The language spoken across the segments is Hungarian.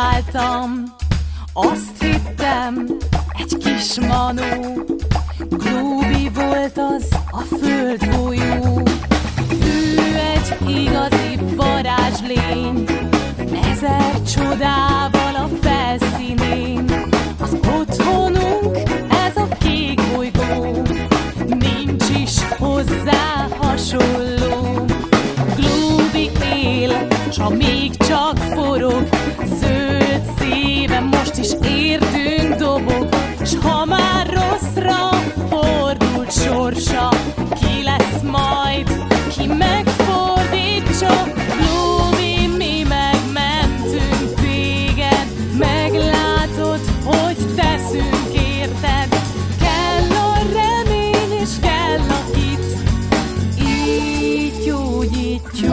találtam. Azt hittem, egy kis manó, Glóbi volt az a földgolyó. Ő egy igazi varázslény, 1000 csodával a felszínén. Az otthonunk ez a kék bolygó, nincs is hozzá hasonló. Glóbi él, s ha még csak forog, zöld szíve most is értünk dobog. S ha már rosszra fordult sorsa, ki lesz majd, ki megfordítsa? Glóbi, mi megmentünk téged, meglátod, hogy teszünk érted. Kell a remény és kell a hit, így gyógyítjuk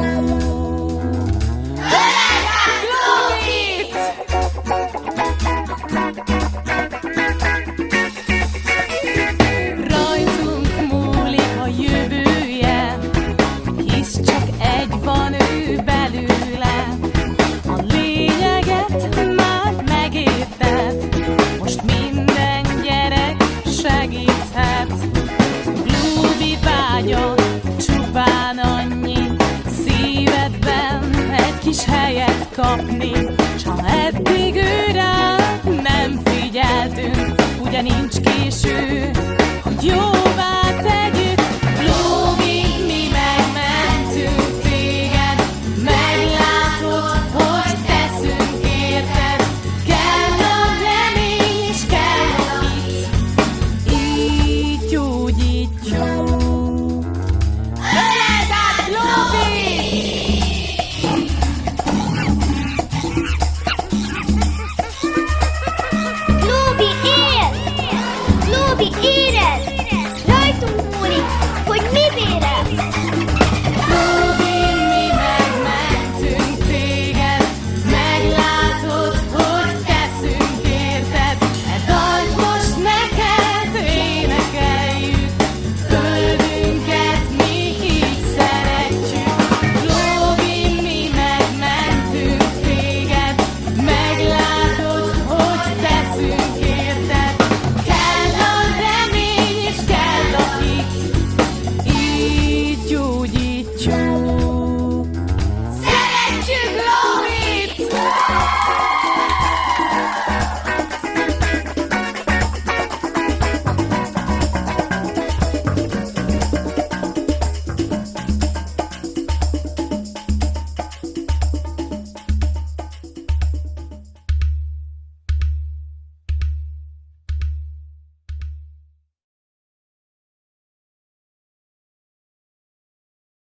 Glóbit! Rajtunk múlik a jövője, hisz csak egy van ő belőle. A lényeget már megérted, most minden gyerek segíthet. Glóbi vágya csupán annyi, szívedben egy kis helyet kapni. S ha eddig őre nem figyeltünk, ugye nincs késő, hogy jó